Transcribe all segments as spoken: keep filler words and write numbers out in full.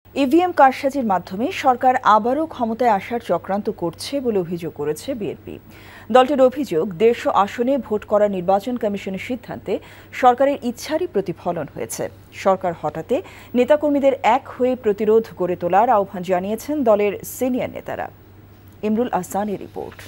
EVM কারসাজির মাধ্যমে সরকার আবারও ক্ষমতায় আসার চক্রান্ত করছে বলে অভিযোগ করেছে বিএনপি। দলটির অভিযোগ, দেড়শো আসনে ভোট করা নির্বাচন কমিশনের সিদ্ধান্তে সরকারের ইচ্ছারই প্রতিফলন হয়েছে। সরকার হটাতে নেতাকর্মীদের এক হয়ে প্রতিরোধ গড়ে তোলার আহ্বান জানিয়েছেন দলের সিনিয়র নেতারা। ইমরুল আহসানের রিপোর্ট।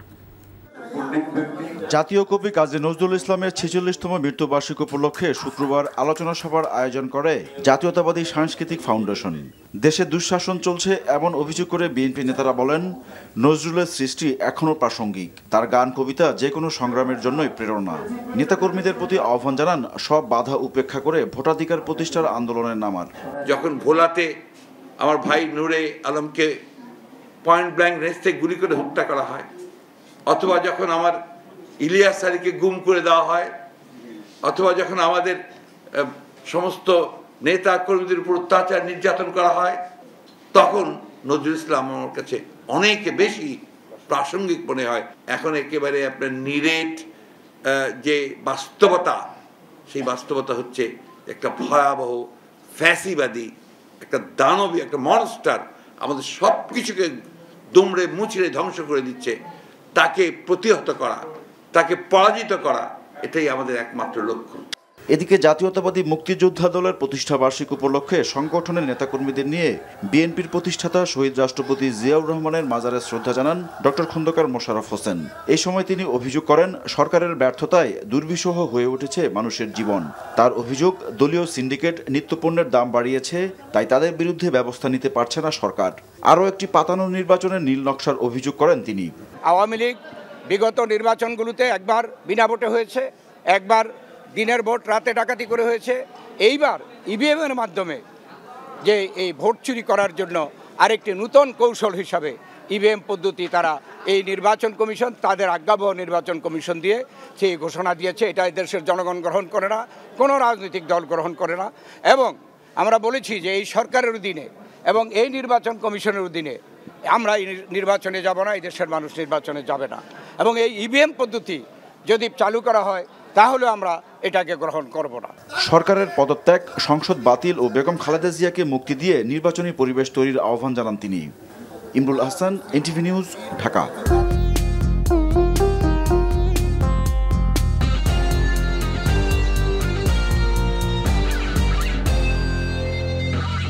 জাতীয় কবি কাজী নজরুল ইসলামের ছেচল্লিশতম মৃত্যুবার্ষিকী উপলক্ষে শুক্রবার আলোচনা সভার আয়োজন করে জাতীয়তাবাদী সাংস্কৃতিক ফাউন্ডেশন। দেশে দুঃশাসন চলছে এমন অভিযোগ করে বিএনপি নেতারা বলেন, নজরুলের সৃষ্টি এখনও প্রাসঙ্গিক। তার গান কবিতা যে কোনো সংগ্রামের জন্যই প্রেরণা। নেতাকর্মীদের প্রতি আহ্বান জানান সব বাধা উপেক্ষা করে ভোটাধিকার প্রতিষ্ঠার আন্দোলনের নামার। যখন ভোলাতে আমার ভাই নূরে আলমকে পয়েন্ট ব্ল্যাঙ্ক রেঞ্জ থেকে গুলি করে হত্যা করা হয়, অথবা যখন আমার ইলিয়াস আলীকে গুম করে দেওয়া হয়, অথবা যখন আমাদের সমস্ত নেতা কর্মীদের উপর অত্যাচার নির্যাতন করা হয়, তখন নজরুল ইসলাম আমার কাছে অনেক বেশি প্রাসঙ্গিক মনে হয়। এখন একেবারে আপনার নিরেট যে বাস্তবতা, সেই বাস্তবতা হচ্ছে একটা ভয়াবহ ফ্যাসিবাদী, একটা দানবী, একটা মনস্টার আমাদের সব কিছুকে দুমড়ে মুচড়ে ধ্বংস করে দিচ্ছে। তাকে প্রতিহত করা, তাকে পরাজিত করা, এটাই আমাদের একমাত্র লক্ষ্য। এদিকে জাতীয়তাবাদী মুক্তিযোদ্ধা দলের প্রতিষ্ঠা বার্ষিকী উপলক্ষে সংগঠনের নেতাকর্মীদের নিয়ে বিএনপির প্রতিষ্ঠাতা শহীদ রাষ্ট্রপতি জিয়াউর রহমানের মাজারে শ্রদ্ধা জানান ডক্টর খন্দকার মোশাররফ হোসেন। এই সময় তিনি অভিযোগ করেন, সরকারের ব্যর্থতায় দুর্বিষহ হয়ে উঠেছে মানুষের জীবন। তার অভিযোগ, দলীয় সিন্ডিকেট নিত্যপণ্যের দাম বাড়িয়েছে, তাই তাদের বিরুদ্ধে ব্যবস্থা নিতে পারছে না সরকার। আরও একটি পাতানো নির্বাচনের নীল নকশার অভিযোগ করেন তিনি। আওয়ামী লীগ বিগত নির্বাচনগুলোতে একবার বিনা ভোটে হয়েছে, একবার দিনের ভোট রাতে ডাকাতি করে হয়েছে। এইবার ইভিএমের মাধ্যমে যে এই ভোট চুরি করার জন্য আরেকটি নূতন কৌশল হিসাবে ইভিএম পদ্ধতি তারা এই নির্বাচন কমিশন, তাদের আজ্ঞাবহ নির্বাচন কমিশন দিয়ে সেই ঘোষণা দিয়েছে। এটা দেশের জনগণ গ্রহণ করে না, কোনো রাজনৈতিক দল গ্রহণ করে না। এবং আমরা বলেছি যে এই সরকারের অধীনে এবং এই নির্বাচন কমিশনের অধীনে আমরা এই নির্বাচনে যাব না, এই দেশের মানুষ নির্বাচনে যাবে না। এবং এই ইভিএম পদ্ধতি যদি চালু করা হয় তাহলে আমরা এটাকে গ্রহণ করব না। সরকারের পদত্যাগ, সংসদ বাতিল ও বেগম খালেদা জিয়াকে মুক্তি দিয়ে নির্বাচনী পরিবেশ তৈরির আহ্বান জানান তিনি। Imrul Ahsan, NTV news, Dhaka.